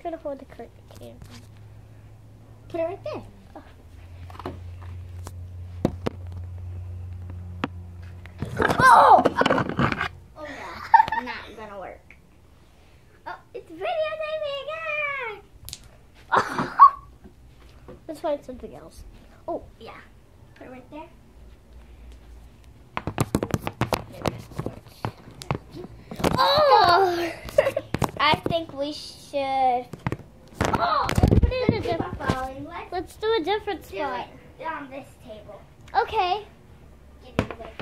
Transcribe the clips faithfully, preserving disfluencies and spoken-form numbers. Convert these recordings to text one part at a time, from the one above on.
gonna hold the camera. Put it right there. Oh! Oh no, not gonna work. Oh, it's videotaping! Ah! Let's find something else. Oh, yeah. Put it right there. Oh! I think we should. Oh! Let's put it in a Let's different. Let's Let's do a different do spot. it on this table. Okay. Get it away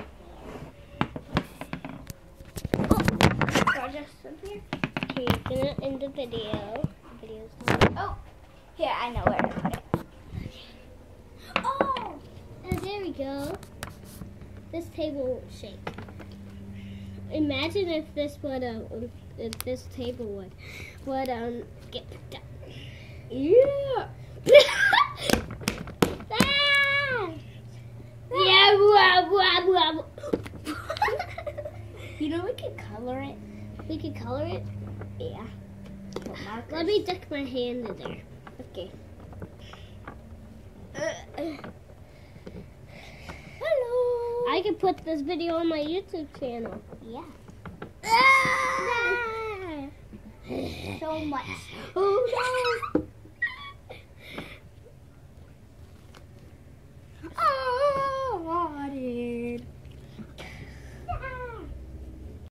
from me. So just in here. Okay, gonna end the video. The video's done. Oh, here, I know where to put it. Oh! And there we go. This table won't shake. Imagine if this would um, if this table would would um get picked up. Yeah! Ah! Yeah, blah, blah, blah. You know we could color it. We could color it. Yeah. Put markers. Let me duck my hand in there. Okay. Hello. I can put this video on my YouTube channel. Yeah. Ah! So much. Oh no!